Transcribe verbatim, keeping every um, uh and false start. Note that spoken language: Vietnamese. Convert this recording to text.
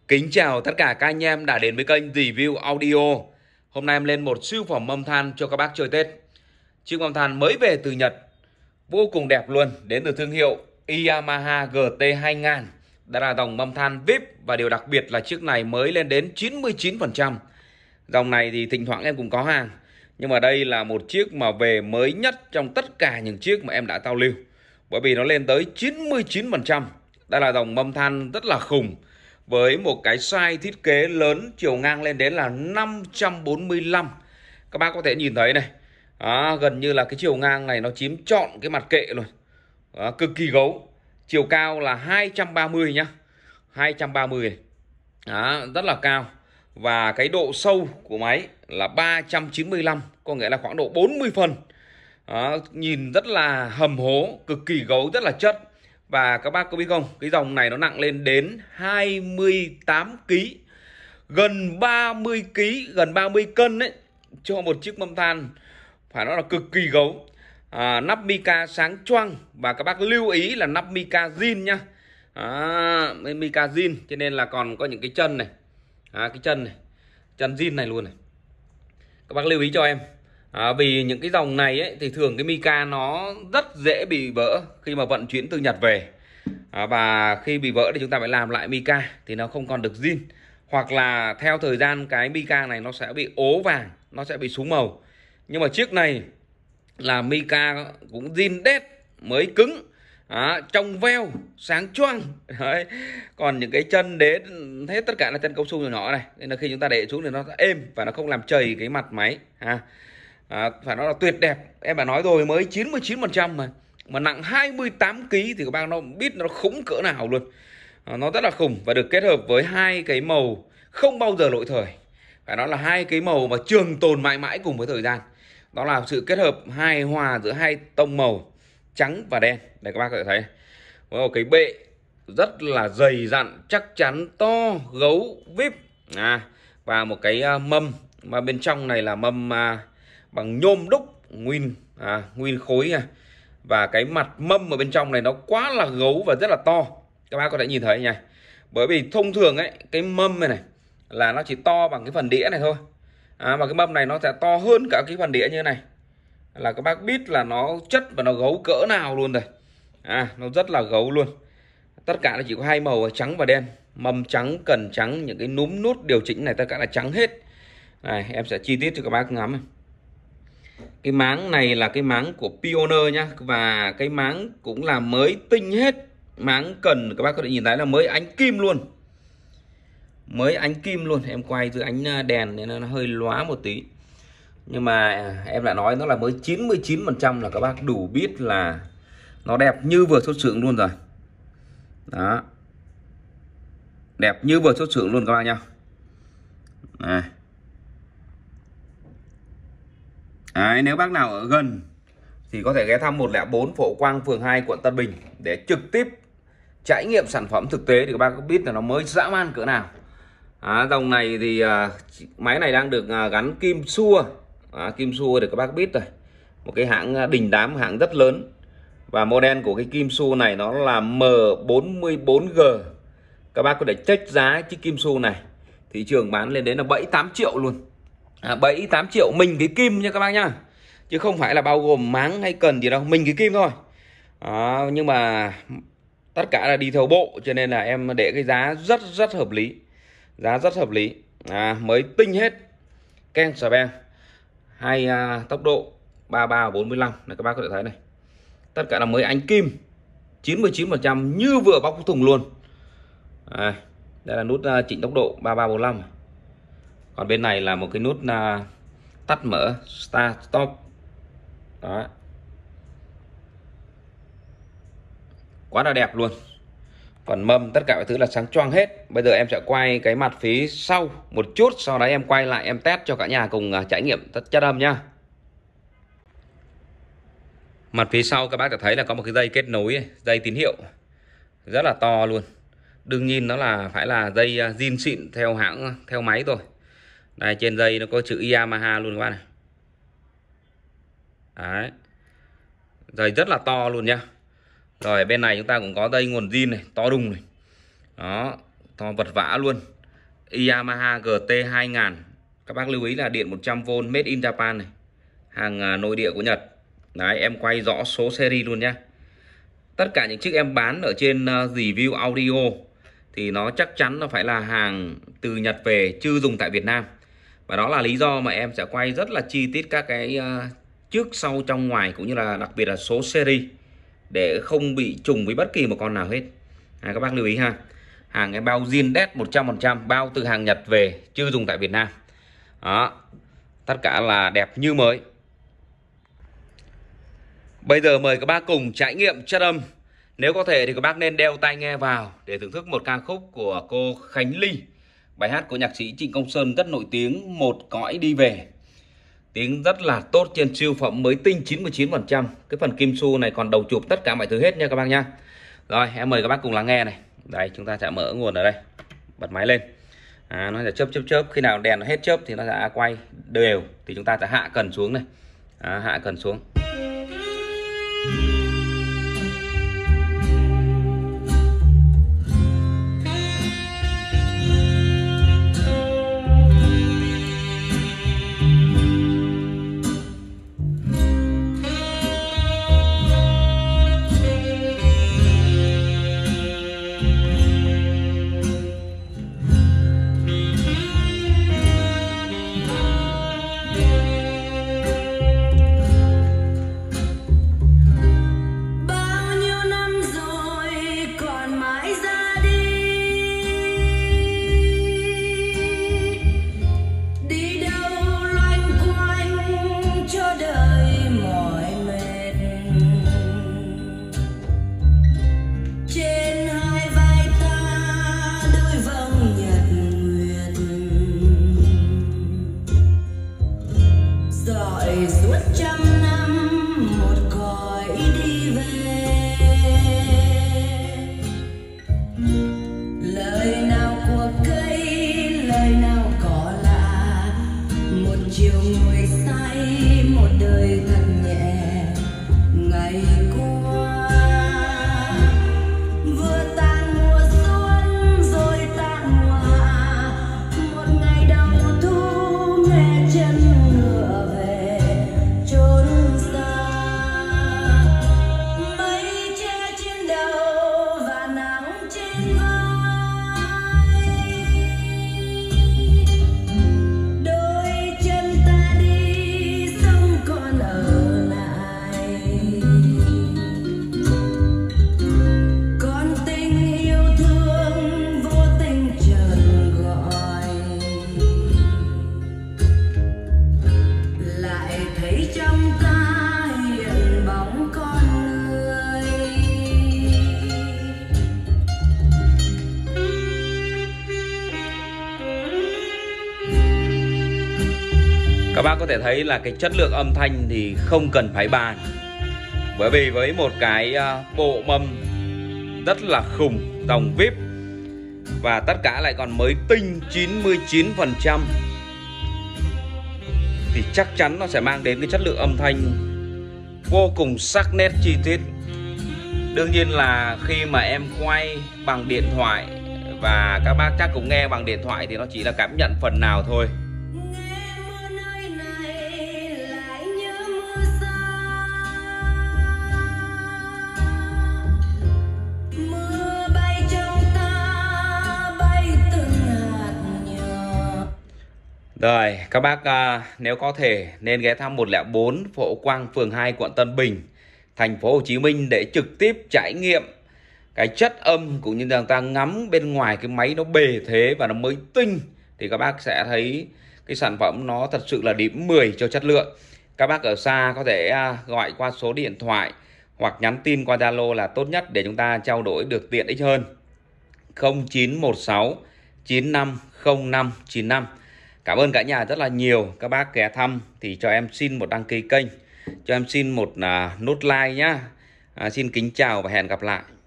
Kính chào tất cả các anh em đã đến với kênh Review Audio. Hôm nay em lên một siêu phẩm mâm than cho các bác chơi Tết. Chiếc mâm than mới về từ Nhật, vô cùng đẹp luôn, đến từ thương hiệu Yamaha giê tê hai nghìn. Đã là dòng mâm than vê i pê và điều đặc biệt là chiếc này mới lên đến chín mươi chín phần trăm. Dòng này thì thỉnh thoảng em cũng có hàng, nhưng mà đây là một chiếc mà về mới nhất trong tất cả những chiếc mà em đã giao lưu, bởi vì nó lên tới chín mươi chín phần trăm. Đây là dòng mâm than rất là khủng, với một cái size thiết kế lớn, chiều ngang lên đến là năm trăm bốn mươi lăm. Các bác có thể nhìn thấy này, đó, gần như là cái chiều ngang này nó chiếm trọn cái mặt kệ luôn. Đó, cực kỳ gấu. Chiều cao là hai trăm ba mươi nhá, hai trăm ba mươi này. Đó, rất là cao. Và cái độ sâu của máy là ba trăm chín mươi lăm, có nghĩa là khoảng độ bốn mươi phần. Đó, nhìn rất là hầm hố, cực kỳ gấu, rất là chất. Và các bác có biết không, cái dòng này nó nặng lên đến hai mươi tám ki lô gam, gần ba mươi ki lô gam, gần ba mươi cân đấy, cho một chiếc mâm than phải nói là cực kỳ gấu. à, Nắp mica sáng choang, và các bác lưu ý là nắp mica zin nhá. à, Mica zin, cho nên là còn có những cái chân này, à, cái chân này, chân zin này luôn này. Các bác lưu ý cho em, à, vì những cái dòng này ấy, thì thường cái mica nó rất dễ bị vỡ khi mà vận chuyển từ Nhật về. à, Và khi bị vỡ thì chúng ta phải làm lại mica thì nó không còn được zin. Hoặc là theo thời gian cái mica này nó sẽ bị ố vàng, nó sẽ bị xuống màu. Nhưng mà chiếc này là mica cũng zin đét, mới cứng, à, trong veo, sáng choang. Đấy. Còn những cái chân đế hết tất cả là chân cao su nhỏ nhỏ này, nên là khi chúng ta để xuống thì nó êm và nó không làm chày cái mặt máy. à, à, Phải nói là tuyệt đẹp. Em đã nói rồi, mới chín mươi chín phần trăm mà mà nặng hai mươi tám ki lô gam thì các bác nó biết nó khủng cỡ nào luôn. à, Nó rất là khủng, và được kết hợp với hai cái màu không bao giờ lỗi thời. Phải nói là hai cái màu mà trường tồn mãi mãi cùng với thời gian. Đó là sự kết hợp hài hòa giữa hai tông màu trắng và đen. Đây các bác có thể thấy, với một cái bệ rất là dày dặn, chắc chắn, to, gấu, vê i pê. à, Và một cái uh, mâm mà bên trong này là mâm uh, bằng nhôm đúc nguyên, à, nguyên khối nha. Và cái mặt mâm ở bên trong này nó quá là gấu và rất là to. Các bác có thể nhìn thấy nha. Bởi vì thông thường ấy, cái mâm này này là nó chỉ to bằng cái phần đĩa này thôi. À, mà cái mâm này nó sẽ to hơn cả cái phần đĩa như thế này, là các bác biết là nó chất và nó gấu cỡ nào luôn rồi. À, nó rất là gấu luôn. Tất cả là chỉ có hai màu trắng và đen. Mâm trắng, cần trắng, những cái núm nút điều chỉnh này tất cả là trắng hết. Này, em sẽ chi tiết cho các bác ngắm. Cái máng này là cái máng của Pioneer nhá, và cái máng cũng là mới tinh hết. Máng cần các bác có thể nhìn thấy là mới ánh kim luôn. Mới ánh kim luôn. Em quay dưới ánh đèn nên nó hơi lóa một tí, nhưng mà em đã nói nó là mới chín mươi chín phần trăm là các bác đủ biết là nó đẹp như vừa xuất xưởng luôn rồi. Đó, đẹp như vừa xuất xưởng luôn các bác nhá. Này. Đấy, nếu bác nào ở gần thì có thể ghé thăm một không bốn Phổ Quang, phường hai, quận Tân Bình để trực tiếp trải nghiệm sản phẩm thực tế thì các bác có biết là nó mới dã man cỡ nào. À, dòng này thì uh, máy này đang được uh, gắn kim xua. À, kim xua để các bác biết rồi, một cái hãng đình đám, hãng rất lớn. Và model của cái kim xua này nó là M bốn mươi bốn G. Các bác có thể check giá chiếc kim xua này, thị trường bán lên đến là bảy tám triệu luôn. à, bảy tám triệu mình cái kim nha các bác nhá, chứ không phải là bao gồm máng hay cần gì đâu, mình cái kim thôi. à, Nhưng mà tất cả là đi theo bộ, cho nên là em để cái giá rất rất hợp lý. Giá rất hợp lý. à, Mới tinh hết. Ken sờ beng hai à, tốc độ ba ba bốn mươi lăm này, các bác có thể thấy này, tất cả là mới ánh kim, chín mươi chín phần trăm như vừa bóc thùng luôn. à, Đây là nút uh, chỉnh tốc độ ba ba bốn lăm. Còn bên này là một cái nút uh, tắt mở, start stop. Đó, quá là đẹp luôn. Phần mâm tất cả mọi thứ là sáng choang hết. Bây giờ em sẽ quay cái mặt phía sau một chút, sau đó em quay lại em test cho cả nhà cùng uh, trải nghiệm tất chất âm nhá. Mặt phía sau các bác đã thấy là có một cái dây kết nối, dây tín hiệu rất là to luôn. Đương nhiên nó là phải là dây zin xịn theo hãng, theo máy thôi. Đây, trên dây nó có chữ Yamaha luôn các bạn này. Đấy, dây rất là to luôn nhá. Rồi bên này chúng ta cũng có dây nguồn zin này, to đùng này. Đó, to vật vã luôn. Yamaha G T hai nghìn. Các bác lưu ý là điện một trăm vôn made in Japan này, hàng nội địa của Nhật. Đấy, em quay rõ số series luôn nhá. Tất cả những chiếc em bán ở trên review audio thì nó chắc chắn nó phải là hàng từ Nhật về, chưa dùng tại Việt Nam. Và đó là lý do mà em sẽ quay rất là chi tiết các cái trước sau trong ngoài, cũng như là đặc biệt là số series, để không bị trùng với bất kỳ một con nào hết. À, các bác lưu ý ha. Hàng em bao zin đét một trăm phần trăm, bao từ hàng Nhật về, chưa dùng tại Việt Nam. Đó, tất cả là đẹp như mới. Bây giờ mời các bác cùng trải nghiệm chất âm. Nếu có thể thì các bác nên đeo tai nghe vào để thưởng thức một ca khúc của cô Khánh Ly. Bài hát của nhạc sĩ Trịnh Công Sơn rất nổi tiếng, Một Cõi Đi Về. Tiếng rất là tốt trên siêu phẩm mới tinh chín mươi chín phần trăm. Cái phần kim su này còn đầu chụp tất cả mọi thứ hết nha các bác nha. Rồi em mời các bác cùng lắng nghe này. Đây, chúng ta sẽ mở nguồn ở đây, bật máy lên. À, nó sẽ chớp chớp chớp. Khi nào đèn nó hết chớp thì nó sẽ quay đều, thì chúng ta sẽ hạ cần xuống này. À, hạ cần xuống. Suốt trăm năm một cõi đi về, lời nào của cây, lời nào cỏ lạ, một chiều ngồi say, một đời thật nhẹ. Ngày qua vừa tan mùa xuân rồi tan mùa hạ, một ngày đầu thu nghe chân ngựa về chốn xa. Mây che trên đầu và nắng trên vai, đôi chân ta đi sống còn ở lại. Con tình yêu thương vô tình chợt gọi, lại thấy trong ta hiện bóng con người. Các bác có thể thấy là cái chất lượng âm thanh thì không cần phải bàn. Bởi vì với một cái bộ mâm rất là khủng, dòng víp, và tất cả lại còn mới tinh chín mươi chín phần trăm, thì chắc chắn nó sẽ mang đến cái chất lượng âm thanh vô cùng sắc nét chi tiết. Đương nhiên là khi mà em quay bằng điện thoại và các bác chắc cũng nghe bằng điện thoại thì nó chỉ là cảm nhận phần nào thôi. Nghe mưa nơi này lại nhớ mưa xa, mưa bay trong ta bay từng hạt nhỏ. Rồi, các bác à, nếu có thể nên ghé thăm một không bốn Phổ Quang, phường hai, quận Tân Bình, thành phố Hồ Chí Minh để trực tiếp trải nghiệm cái chất âm, cũng như là người ta ngắm bên ngoài cái máy nó bề thế và nó mới tinh, thì các bác sẽ thấy cái sản phẩm nó thật sự là điểm mười cho chất lượng. Các bác ở xa có thể à, gọi qua số điện thoại hoặc nhắn tin qua Zalo là tốt nhất để chúng ta trao đổi được tiện ích hơn. không chín một sáu chín năm không năm chín năm. Cảm ơn cả nhà rất là nhiều. Các bác ghé thăm thì cho em xin một đăng ký kênh, cho em xin một uh, nút like nhá. À, xin kính chào và hẹn gặp lại.